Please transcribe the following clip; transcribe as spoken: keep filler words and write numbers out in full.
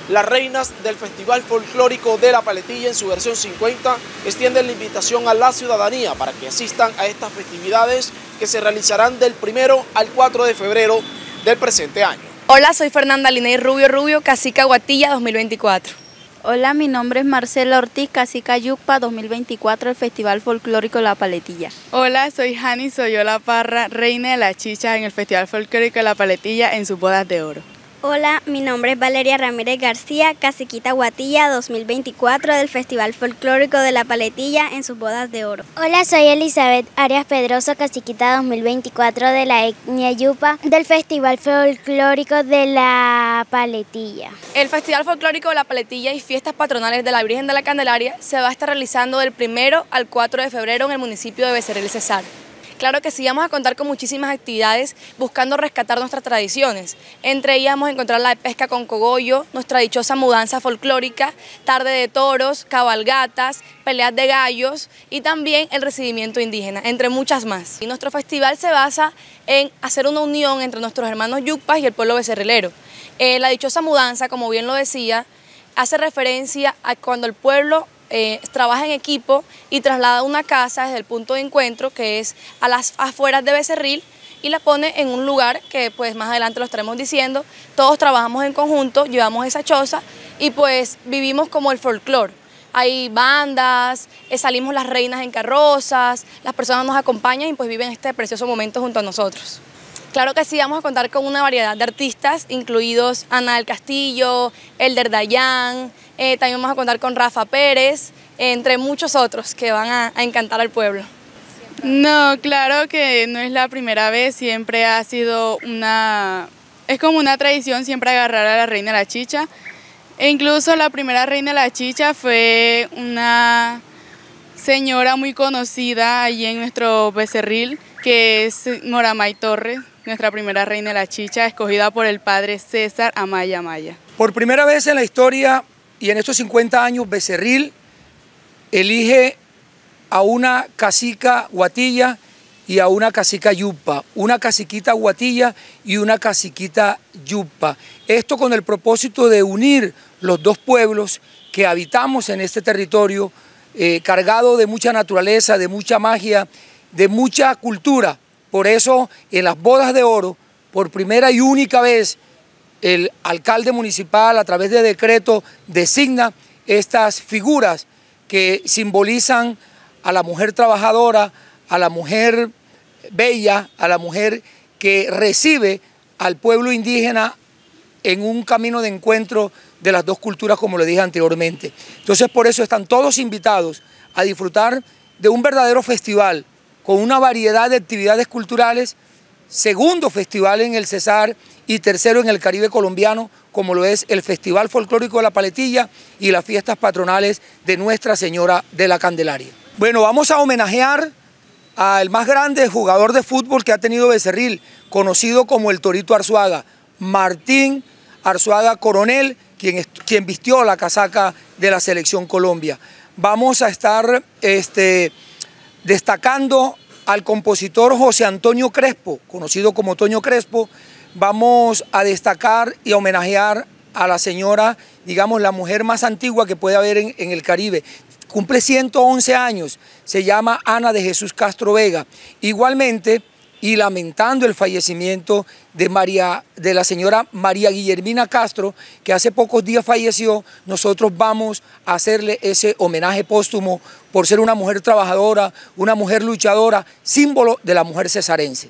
Las reinas del Festival Folclórico de la Paletilla en su versión cincuenta extienden la invitación a la ciudadanía para que asistan a estas festividades que se realizarán del primero al cuatro de febrero del presente año. Hola, soy Fernanda Liney Rubio Rubio, Cacica Guatilla dos mil veinticuatro. Hola, mi nombre es Marcela Ortiz, Cacica Yucpa dos mil veinticuatro, el Festival Folclórico de la Paletilla. Hola, soy Jani Soyola Parra, reina de la chicha en el Festival Folclórico de la Paletilla en sus bodas de oro. Hola, mi nombre es Valeria Ramírez García, Caciquita Guatilla dos mil veinticuatro del Festival Folclórico de la Paletilla en sus bodas de oro. Hola, soy Elizabeth Arias Pedroso, Caciquita dos mil veinticuatro de la etnia Yupa del Festival Folclórico de la Paletilla. El Festival Folclórico de la Paletilla y fiestas patronales de la Virgen de la Candelaria se va a estar realizando del primero al cuatro de febrero en el municipio de Becerril Cesar. Claro que sí, vamos a contar con muchísimas actividades buscando rescatar nuestras tradiciones. Entre ellas vamos a encontrar la pesca con cogollo, nuestra dichosa mudanza folclórica, tarde de toros, cabalgatas, peleas de gallos y también el recibimiento indígena, entre muchas más. Y nuestro festival se basa en hacer una unión entre nuestros hermanos yucpas y el pueblo becerrilero. Eh, la dichosa mudanza, como bien lo decía, hace referencia a cuando el pueblo Eh, trabaja en equipo y traslada una casa desde el punto de encuentro, que es a las afueras de Becerril, y la pone en un lugar que pues más adelante lo estaremos diciendo. Todos trabajamos en conjunto, llevamos esa choza y pues vivimos como el folclore. Hay bandas, eh, salimos las reinas en carrozas, las personas nos acompañan y pues viven este precioso momento junto a nosotros. Claro que sí, vamos a contar con una variedad de artistas, incluidos Ana del Castillo, Elder Dayan, eh, también vamos a contar con Rafa Pérez, eh, entre muchos otros que van a, a encantar al pueblo. No, claro que no es la primera vez, siempre ha sido una, es como una tradición siempre agarrar a la reina de la chicha, e incluso la primera reina de la chicha fue una señora muy conocida allí en nuestro Becerril, que es Moramay Torres, nuestra primera reina de la chicha, escogida por el padre César Amaya Amaya. Por primera vez en la historia y en estos cincuenta años, Becerril elige a una cacica guatilla y a una cacica yupa, una caciquita guatilla y una caciquita yupa. Esto con el propósito de unir los dos pueblos que habitamos en este territorio, eh, cargado de mucha naturaleza, de mucha magia, de mucha cultura. Por eso, en las bodas de oro, por primera y única vez, el alcalde municipal, a través de decreto, designa estas figuras que simbolizan a la mujer trabajadora, a la mujer bella, a la mujer que recibe al pueblo indígena en un camino de encuentro de las dos culturas, como le dije anteriormente. Entonces, por eso están todos invitados a disfrutar de un verdadero festival, con una variedad de actividades culturales, segundo festival en el Cesar y tercero en el Caribe colombiano, como lo es el Festival Folclórico de la Paletilla y las fiestas patronales de Nuestra Señora de la Candelaria. Bueno, vamos a homenajear al más grande jugador de fútbol que ha tenido Becerril, conocido como el Torito Arzuaga, Martín Arzuaga Coronel, quien, quien vistió la casaca de la Selección Colombia. Vamos a estar este, destacando al compositor José Antonio Crespo, conocido como Toño Crespo. Vamos a destacar y a homenajear a la señora, digamos, la mujer más antigua que puede haber en, en el Caribe. Cumple ciento once años, se llama Ana de Jesús Castro Vega. Igualmente, y lamentando el fallecimiento de, María, de la señora María Guillermina Castro, que hace pocos días falleció, nosotros vamos a hacerle ese homenaje póstumo por ser una mujer trabajadora, una mujer luchadora, símbolo de la mujer cesarense.